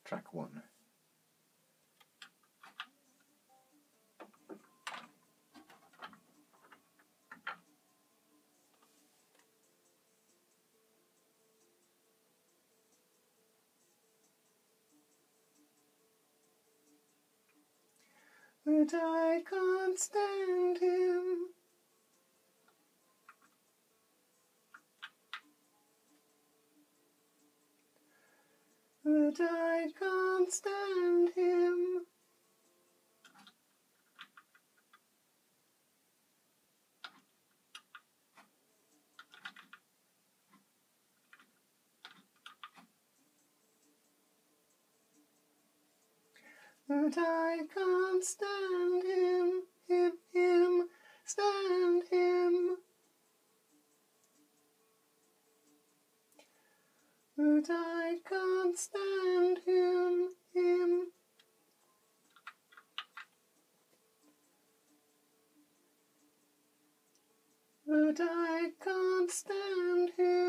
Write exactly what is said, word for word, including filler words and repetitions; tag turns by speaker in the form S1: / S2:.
S1: track one. But I can't stand him. But I can't stand him. But I can't stand him, him, him, stand him. But I can't stand him, him. But I can't stand him.